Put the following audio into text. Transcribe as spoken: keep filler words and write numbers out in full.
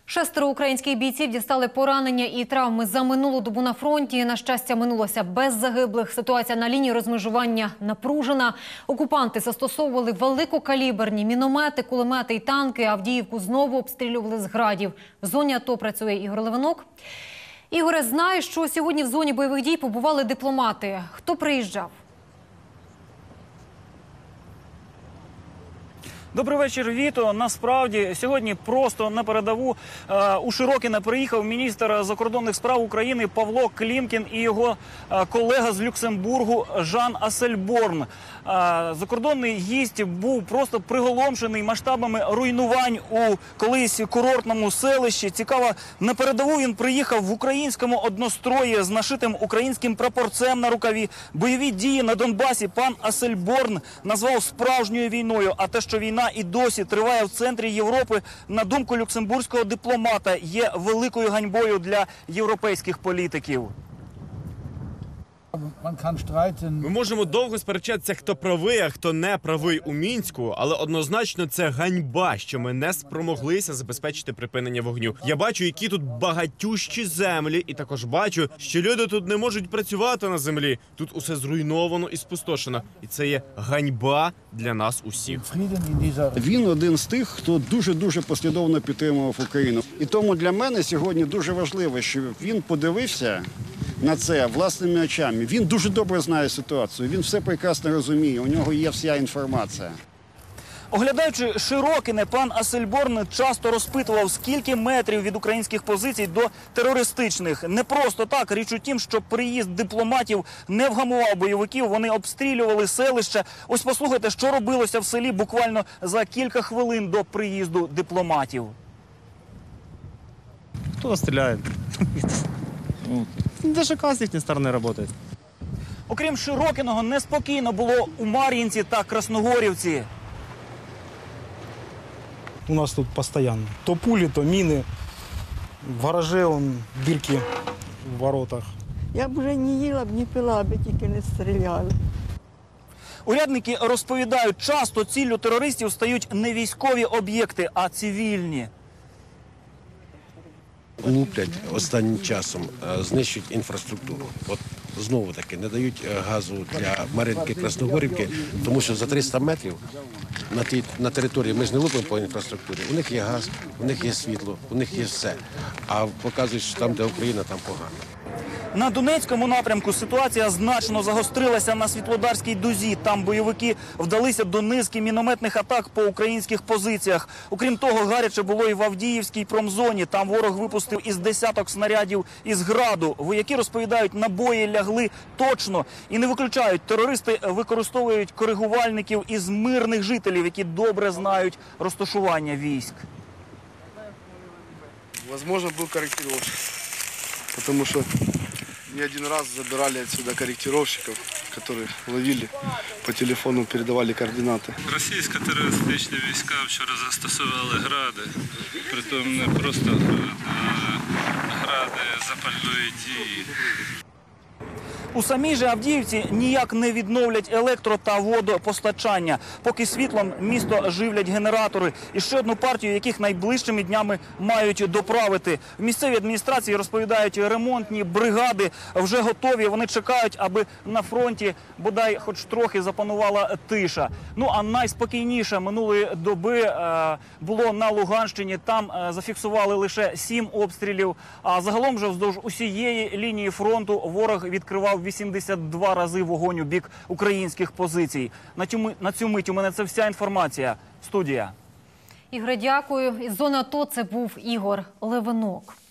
Шестеро українських бійців дістали поранення і травми за минулу добу на фронті. На щастя, минулося без загиблих. Ситуація на лінії розмежування напружена. Окупанти застосовували великокаліберні міномети, кулемети і танки. Авдіївку знову обстрілювали з градів. В зоні АТО працює Ігор Левинок. Ігоре, знаєш, що сьогодні в зоні бойових дій побували дипломати. Хто приїжджав? Добрий вечір, Віто. Насправді, сьогодні просто на передову е, у Широкине приїхав міністр закордонних справ України Павло Клімкін і його е, колега з Люксембургу Жан Ассельборн. Е, закордонний гість був просто приголомшений масштабами руйнувань у колись курортному селищі. Цікаво, на передову він приїхав в українському однострої з нашитим українським прапорцем на рукаві. Бойові дії на Донбасі пан Ассельборн назвав справжньою війною, а те, що війна і досі триває в центрі Європи, на думку люксембурзького дипломата, є великою ганьбою для європейських політиків. Ми можемо довго сперечатися, хто правий, а хто не правий у Мінську, але однозначно це ганьба, що ми не спромоглися забезпечити припинення вогню. Я бачу, які тут багатющі землі, і також бачу, що люди тут не можуть працювати на землі. Тут усе зруйновано і спустошено. І це є ганьба для нас усіх. Він один з тих, хто дуже-дуже послідовно підтримував Україну. І тому для мене сьогодні дуже важливо, що він подивився на це власними очами. Він дуже добре знає ситуацію, він все прекрасно розуміє, у нього є вся інформація. Оглядаючи Широкине, пан Ассельборн часто розпитував, скільки метрів від українських позицій до терористичних. Не просто так. Річ у тім, що приїзд дипломатів не вгамував бойовиків, вони обстрілювали селище. Ось послухайте, що робилося в селі буквально за кілька хвилин до приїзду дипломатів. Кто стреляет? Даже газ с их стороны работает. Окрім Широкиного, неспокійно було у Мар'їнці та Красногорівці. У нас тут постоянно. То пули, то мины. В гараже он, дырки в воротах. Я б вже не їла б, не пила, аби тільки не стріляли. Урядники розповідають, часто ціллю терористів стають не військові об'єкти, а цивільні. Луплять останнім часом, знищують інфраструктуру. От знову таки не дають газу для Мар'їнки, Красногорівки, тому що за триста метрів на тій на території ми ж не лупимо по інфраструктурі. У них є газ, у них є світло, у них є все. А показують, що там, де Україна, там погано. На Донецькому напрямку ситуація значно загострилася на Світлодарській дузі. Там бойовики вдалися до низки мінометних атак по українських позиціях. Окрім того, гаряче було і в Авдіївській промзоні. Там ворог випустив із десяток снарядів із граду. Вояки розповідають, набої лягли точно і не виключають. Терористи використовують коригувальників із мирних жителів, які добре знають розташування військ. Возможно, был корректировщик, потому что не один раз забирали отсюда корректировщиков, которые ловили по телефону, передавали координати. Російсько-терористичні війська вчора застосували гради, притом не просто гради запальної дії. У самій же Авдіївці ніяк не відновлять електро- та водопостачання. Поки світлом місто живлять генератори. І ще одну партію, яких найближчими днями мають доправити. В місцевій адміністрації розповідають, ремонтні бригади вже готові. Вони чекають, аби на фронті бодай хоч трохи запанувала тиша. Ну а найспокійніше минулої доби е, було на Луганщині. Там е, зафіксували лише сім обстрілів. А загалом же вздовж усієї лінії фронту ворог відкривав вісімдесят два рази вогонь у бік українських позицій. На цю, на цю мить у мене це вся інформація. Студія. Ігоре, дякую. Із зони АТО це був Ігор Левинок.